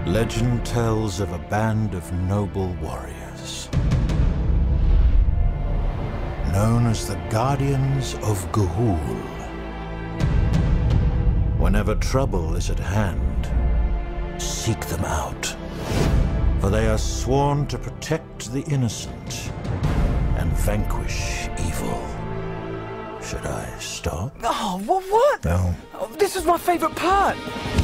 Legend tells of a band of noble warriors, known as the Guardians of Ga'Hoole. Whenever trouble is at hand, seek them out, for they are sworn to protect the innocent and vanquish evil. Should I stop? Oh, what? No. Oh, this is my favorite part.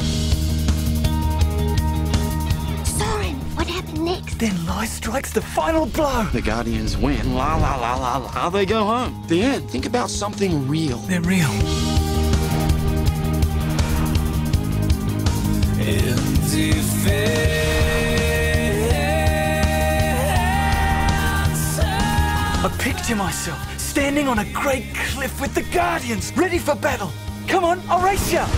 Soren, what happened next? Then lie strikes the final blow. The Guardians win. La la la la la. They go home. The end. Think about something real. They're real. I picture myself standing on a great cliff with the Guardians, ready for battle. Come on, I'll race you.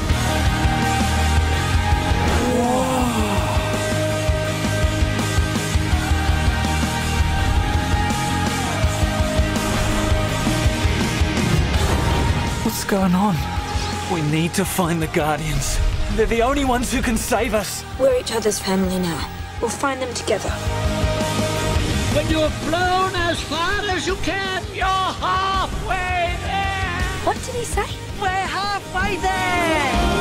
What's going on? We need to find the Guardians. They're the only ones who can save us. We're each other's family now. We'll find them together. When you've flown as far as you can, you're halfway there! What did he say? We're halfway there!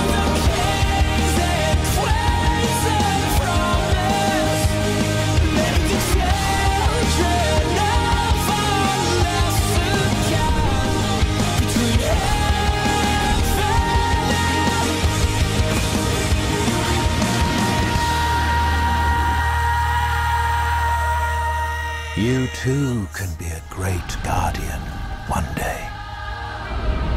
You too can be a great guardian one day.